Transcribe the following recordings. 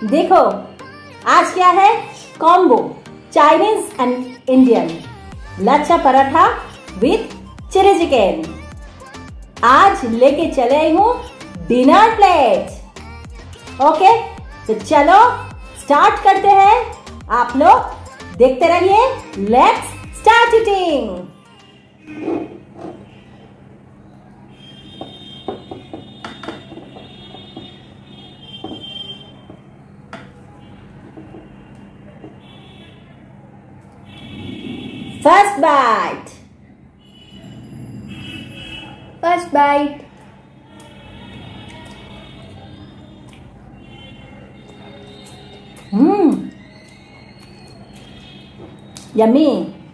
देखो आज क्या है, combo Chinese and Indian lachha paratha with chilli chicken. आज लेके चले आई हूँ डिनर प्लेट। ओके तो चलो स्टार्ट करते हैं। आप लोग देखते रहिए। Let's start eating. First bite. First bite. Yummy.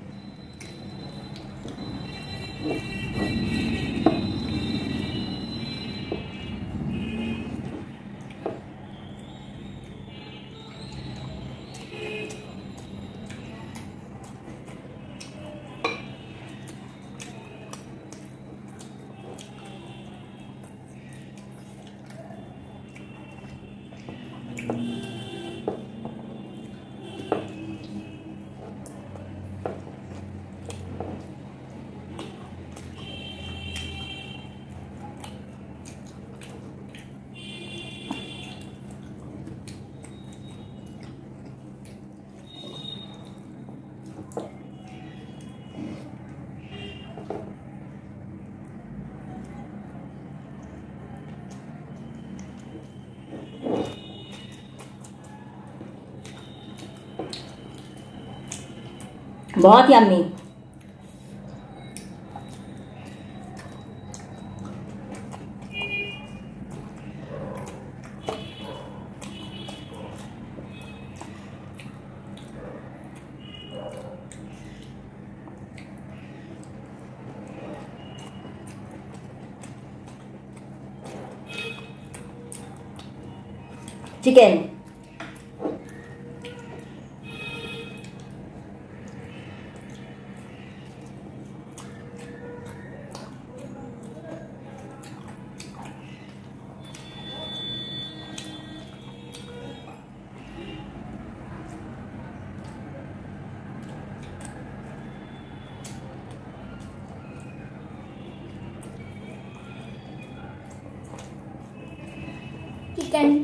बहुत यम्मी। चिकन चिकन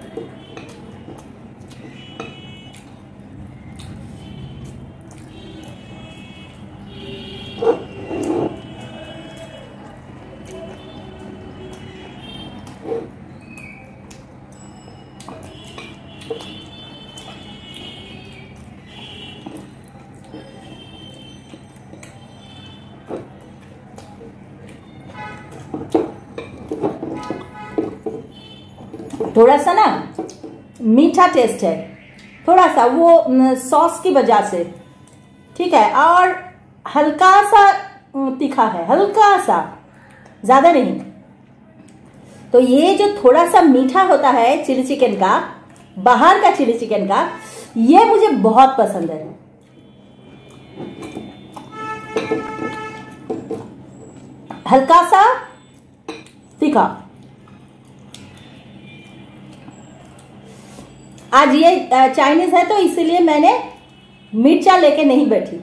थोड़ा सा ना मीठा टेस्ट है, थोड़ा सा वो सॉस की वजह से, ठीक है, और हल्का सा तीखा है, हल्का सा, ज्यादा नहीं। तो ये जो थोड़ा सा मीठा होता है चिली चिकन का, बाहर का चिली चिकन का, ये मुझे बहुत पसंद है। हल्का सा तीखा। आज ये चाइनीज है तो इसीलिए मैंने मिर्चा लेके नहीं बैठी।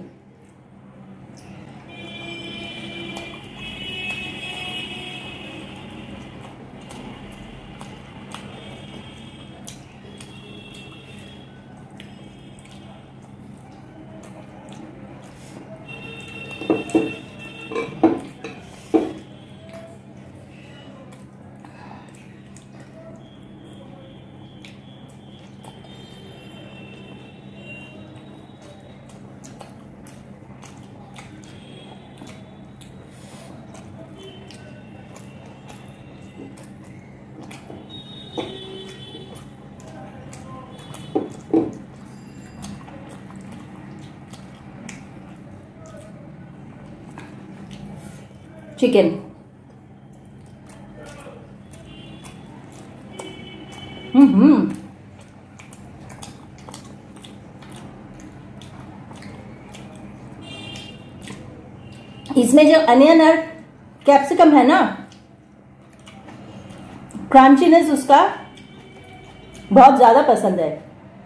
चिकन इसमें जो अनियन और कैप्सिकम है ना, क्रंचीनेस उसका बहुत ज्यादा पसंद है।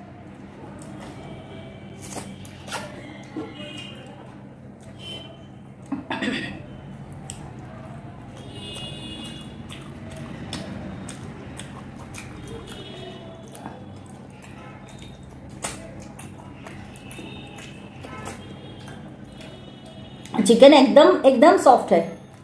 चिकन एकदम एकदम सॉफ्ट है।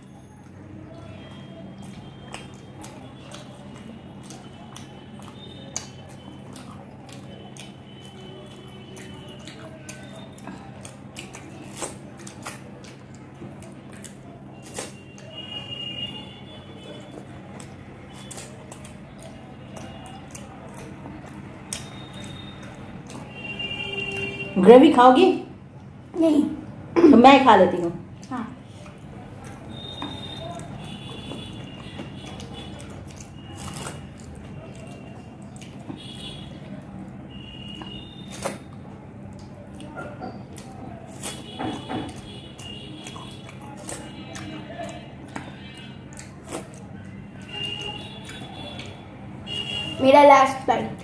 ग्रेवी खाओगी? नहीं, तो मैं खा लेती हूँ। हाँ। मेरा लास्ट बाइट।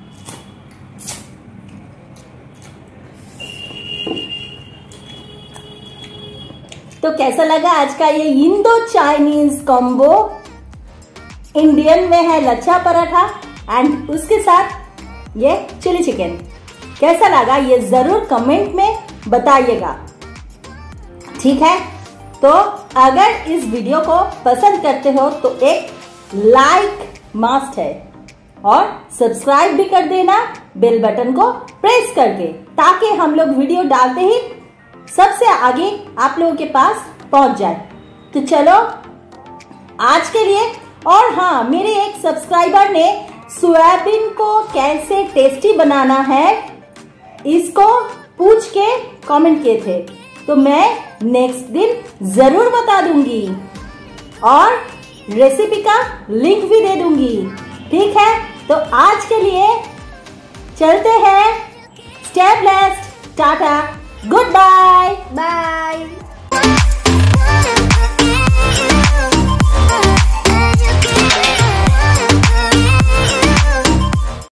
तो कैसा लगा आज का ये इंडो चाइनीज कॉम्बो? इंडियन में है लच्छा पराठा एंड उसके साथ ये चिली चिकन। कैसा लगा ये जरूर कमेंट में बताइएगा, ठीक है? तो अगर इस वीडियो को पसंद करते हो तो एक लाइक मस्ट है और सब्सक्राइब भी कर देना बेल बटन को प्रेस करके, ताकि हम लोग वीडियो डालते ही सबसे आगे आप लोगों के पास पहुंच जाए। तो चलो आज के लिए, और हाँ, मेरे एक सब्सक्राइबर ने सोयाबीन को कैसे टेस्टी बनाना है इसको पूछ के कमेंट किए थे, तो मैं नेक्स्ट दिन जरूर बता दूंगी और रेसिपी का लिंक भी दे दूंगी, ठीक है? तो आज के लिए चलते हैं। Stay blessed, tata, goodbye. Bye.